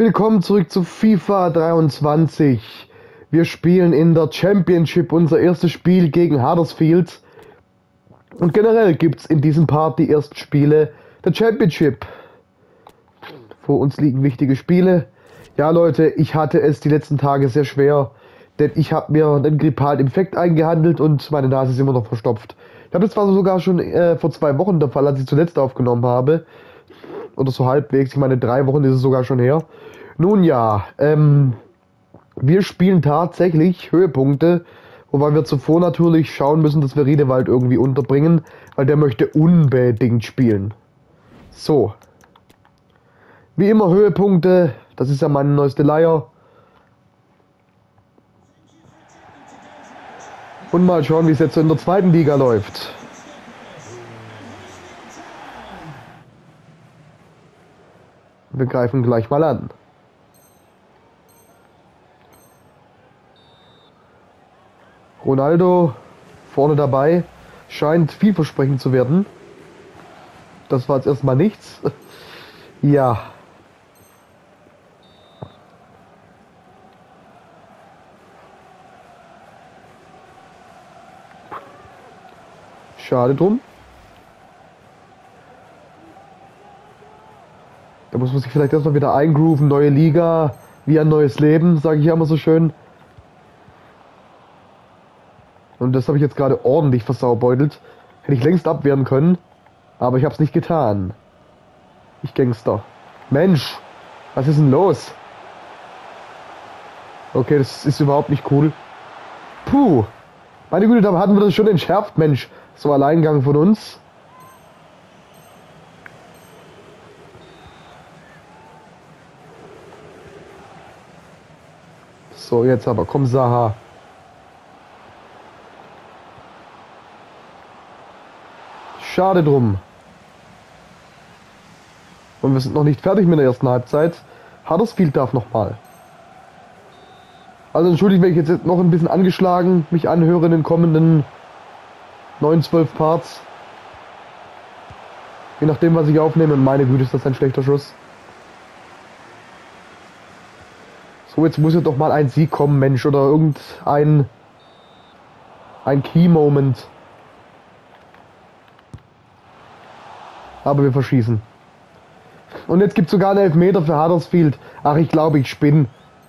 Willkommen zurück zu FIFA 23. Wir spielen in der Championship unser erstes Spiel gegen Huddersfield. Und generell gibt es in diesem Part die ersten Spiele der Championship. Vor uns liegen wichtige Spiele. Ja Leute, ich hatte es die letzten Tage sehr schwer, denn ich habe mir einen grippalen Infekt eingehandelt und meine Nase ist immer noch verstopft. Ich habe das zwar sogar schon vor 2 Wochen der Fall, als ich zuletzt aufgenommen habe. Oder so halbwegs, ich meine 3 Wochen ist es sogar schon her. Nun ja, wir spielen tatsächlich Höhepunkte, wobei wir zuvor natürlich schauen müssen, dass wir Riedewald irgendwie unterbringen, weil der möchte unbedingt spielen. So. Wie immer Höhepunkte, das ist ja meine neueste Leier. Und mal schauen, wie es jetzt so in der zweiten Liga läuft. Wir greifen gleich mal an. Ronaldo vorne dabei, scheint vielversprechend zu werden. Das war jetzt erstmal nichts. Ja. Schade drum. Da muss man sich vielleicht erstmal wieder eingrooven. Neue Liga, wie ein neues Leben, sage ich ja immer so schön. Und das habe ich jetzt gerade ordentlich versaubeutelt. Hätte ich längst abwehren können, aber ich habe es nicht getan. Ich Gangster. Mensch, was ist denn los? Okay, das ist überhaupt nicht cool. Puh, meine Güte, da hatten wir das schon entschärft, Mensch. So Alleingang von uns. So, jetzt aber, komm Saha. Schade drum. Und wir sind noch nicht fertig mit der ersten Halbzeit. Huddersfield darf nochmal. Also entschuldigt, wenn ich jetzt noch ein bisschen angeschlagen mich anhöre in den kommenden 9, 12 Parts. Je nachdem, was ich aufnehme. Meine Güte, ist das ein schlechter Schuss. So, jetzt muss ja doch mal ein Sieg kommen, Mensch. Oder irgendein Key-Moment. Aber wir verschießen. Und jetzt gibt es sogar einen Elfmeter für Huddersfield. Ach, ich glaube, ich spinne.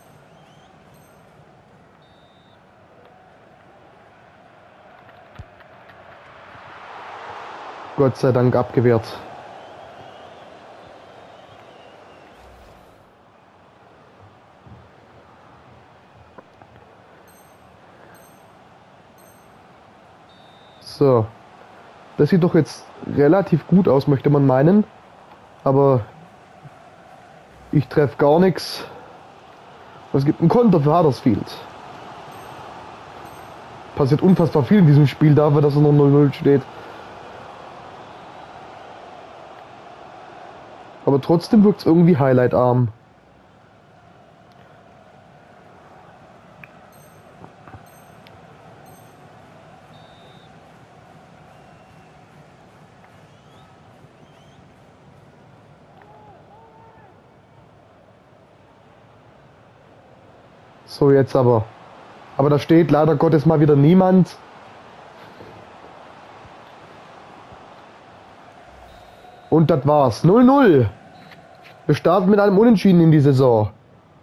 Gott sei Dank abgewehrt. So. Das sieht doch jetzt relativ gut aus, möchte man meinen. Aber ich treffe gar nichts. Es gibt einen Konter für Huddersfield. Passiert unfassbar viel in diesem Spiel dafür, dass es noch 0-0 steht. Aber trotzdem wirkt es irgendwie highlightarm. So, jetzt aber. Aber da steht leider Gottes mal wieder niemand. Und das war's. 0-0. Wir starten mit einem Unentschieden in die Saison.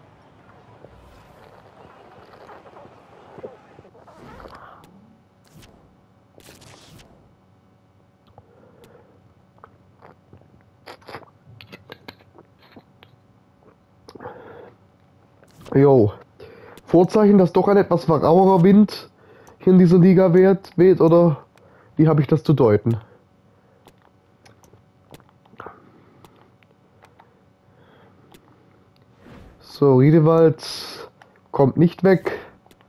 Jo. Vorzeichen, dass doch ein etwas rauer Wind hier in dieser Liga weht, oder wie habe ich das zu deuten? So, Riedewald kommt nicht weg.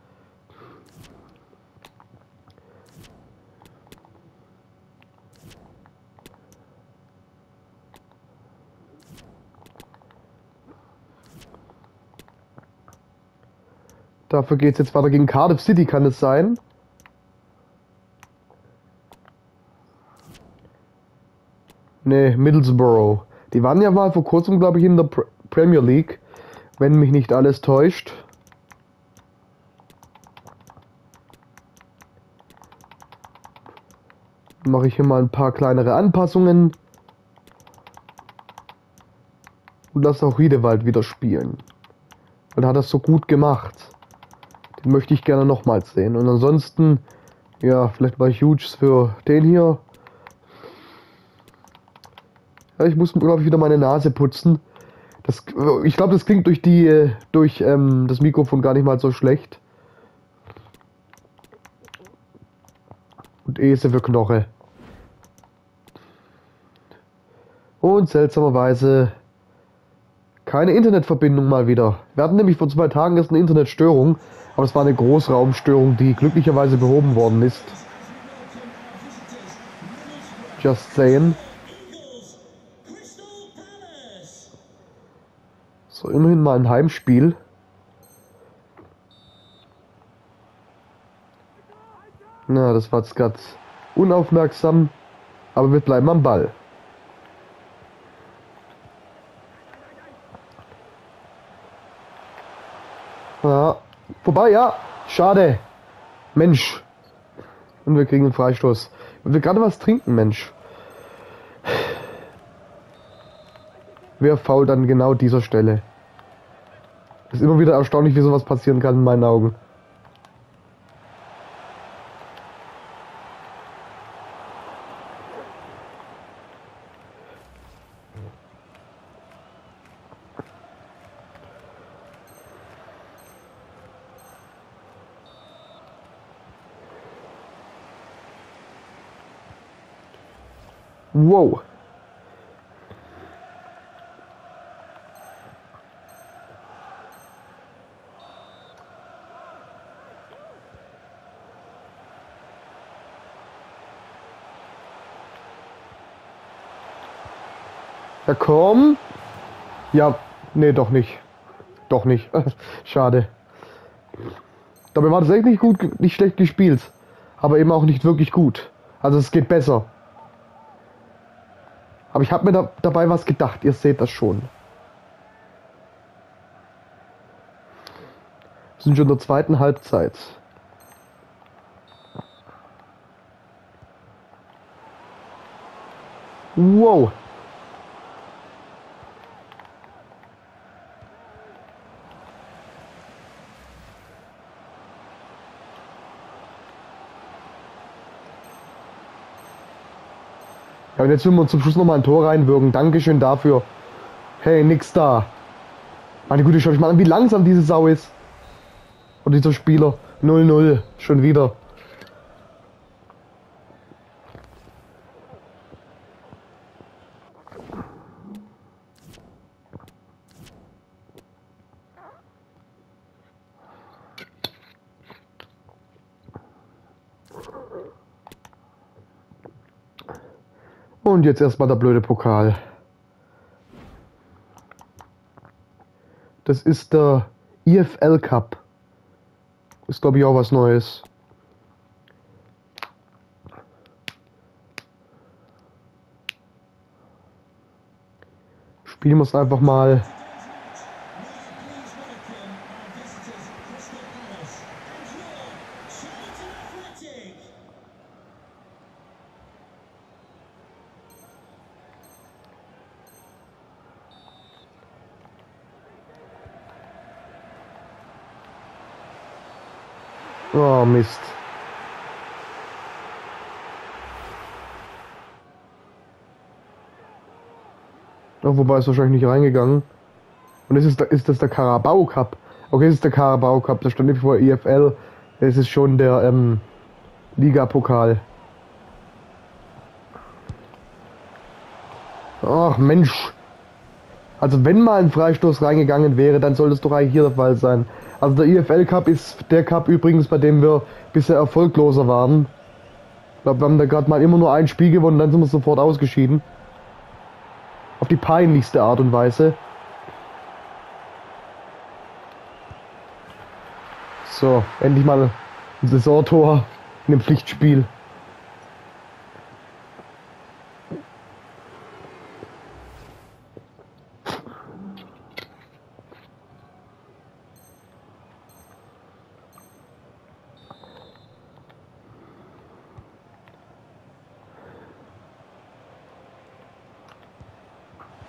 Dafür geht es jetzt weiter gegen Cardiff City, kann es sein? Ne, Middlesbrough. Die waren ja mal vor kurzem, glaube ich, in der Premier League. Wenn mich nicht alles täuscht. Mache ich hier mal ein paar kleinere Anpassungen. Und lasse auch Riedewald wieder spielen. Und hat das so gut gemacht. Den möchte ich gerne nochmals sehen. Und ansonsten, ja, vielleicht mache ich Huges für den hier. Ja, ich muss, glaube ich, wieder meine Nase putzen. Das, ich glaube, das klingt durch das Mikrofon gar nicht mal so schlecht. Und Ese für Knoche. Und seltsamerweise keine Internetverbindung mal wieder. Wir hatten nämlich vor 2 Tagen erst eine Internetstörung, aber es war eine Großraumstörung, die glücklicherweise behoben worden ist. Just saying. So, immerhin mal ein Heimspiel. Na, das war jetzt gerade unaufmerksam, aber wir bleiben am Ball. Ja, vorbei, ja. Schade. Mensch. Und wir kriegen einen Freistoß. Ich will gerade was trinken, Mensch. Wer fault an genau dieser Stelle? Ist immer wieder erstaunlich, wie sowas passieren kann in meinen Augen. Wow. Ja, komm. Ja, nee, doch nicht. Doch nicht. Schade. Dabei war das echt nicht gut, nicht schlecht gespielt. Aber eben auch nicht wirklich gut. Also es geht besser. Aber ich habe mir dabei was gedacht. Ihr seht das schon. Wir sind schon in der zweiten Halbzeit. Wow. Ja, und jetzt will man zum Schluss nochmal ein Tor reinwirken. Dankeschön dafür. Hey, nix da. Meine Güte, schau ich mal an, wie langsam diese Sau ist. Und dieser Spieler. 0-0. Schon wieder. Und jetzt erstmal der blöde Pokal. Das ist der IFL Cup. Ist, glaube ich, auch was Neues. Spielen wir es einfach mal. Oh, Mist. Oh, wobei ist wahrscheinlich nicht reingegangen. Und ist das der Carabao Cup? Okay, es ist der Carabao Cup. Da stand nicht vor IFL. Es ist schon der Liga-Pokal. Ach Mensch. Also wenn mal ein Freistoß reingegangen wäre, dann sollte es doch eigentlich hier der Fall sein. Also der IFL Cup ist der Cup übrigens, bei dem wir bisher erfolgloser waren. Ich glaube, wir haben da gerade mal immer nur ein Spiel gewonnen, dann sind wir sofort ausgeschieden. Auf die peinlichste Art und Weise. So, endlich mal ein Saisontor in einem Pflichtspiel.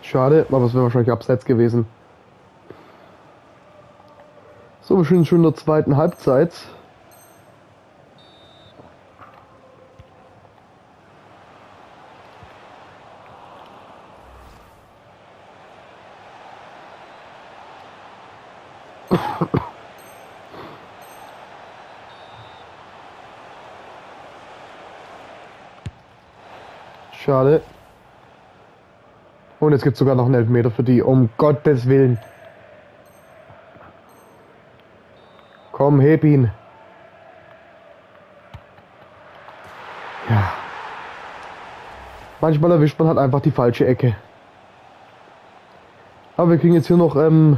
Schade, aber es wäre wahrscheinlich abseits gewesen. So, wir sind schon in der zweiten Halbzeit. Schade. Und jetzt gibt es sogar noch einen Elfmeter für die, um Gottes Willen. Komm, heb ihn. Ja. Manchmal erwischt man halt einfach die falsche Ecke. Aber wir kriegen jetzt hier noch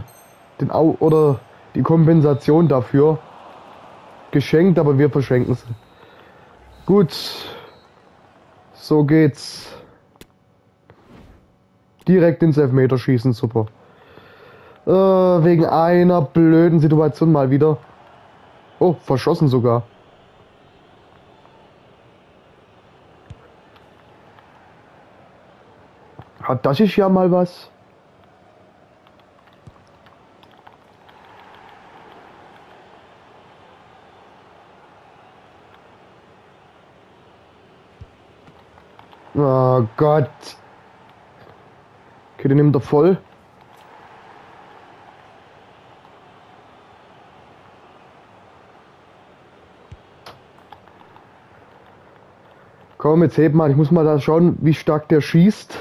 die Kompensation dafür geschenkt, aber wir verschenken sie. Gut. So geht's. Direkt ins Elfmeterschießen, super. Wegen einer blöden Situation mal wieder. Oh, verschossen sogar. Hat das ist ja mal was. Oh Gott. Okay, den nimmt er voll. Komm, jetzt heb mal. Ich muss mal da schauen, wie stark der schießt.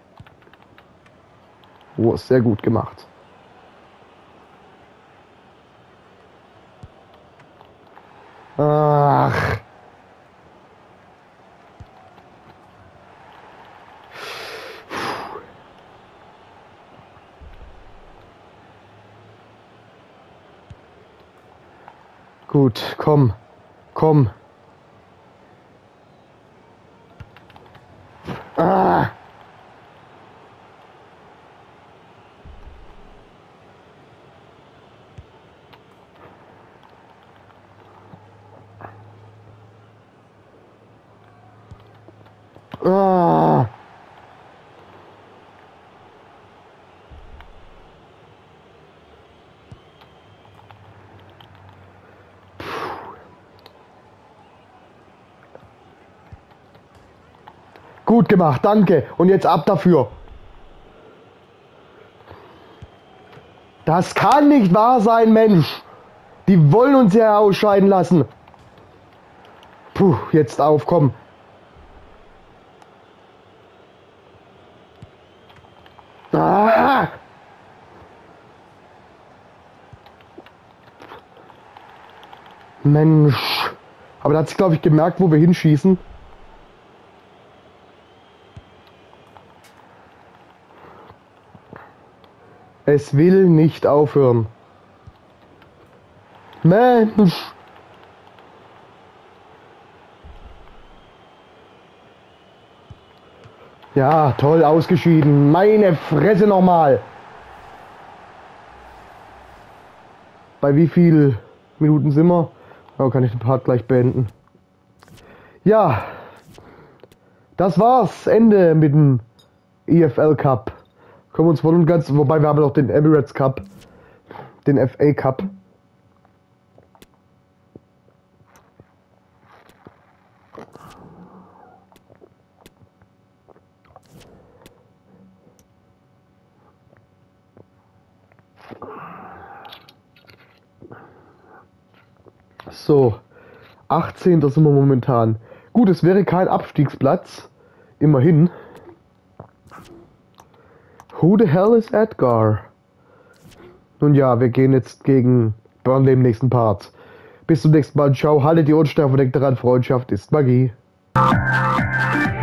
Oh, sehr gut gemacht. Ach. Gut, komm. Komm. Ah. Ah. Gut gemacht, danke. Und jetzt ab dafür. Das kann nicht wahr sein, Mensch. Die wollen uns ja ausscheiden lassen. Puh, jetzt auf, komm. Ah! Mensch. Aber da hat sich, glaube ich, gemerkt, wo wir hinschießen. Es will nicht aufhören. Mensch. Ja, toll ausgeschieden. Meine Fresse nochmal. Bei wie viel Minuten sind wir? Oh, kann ich den Part gleich beenden. Ja, das war's. Ende mit dem EFL Cup. Können wir uns voll und ganz, wobei wir haben noch den Emirates Cup, den FA Cup. So, 18. sind wir momentan. Gut, es wäre kein Abstiegsplatz, immerhin. Who the hell is Edgar? Nun ja, wir gehen jetzt gegen Burnley im nächsten Part. Bis zum nächsten Mal. Ciao, haltet die Ohren steif und denkt daran, Freundschaft ist Magie.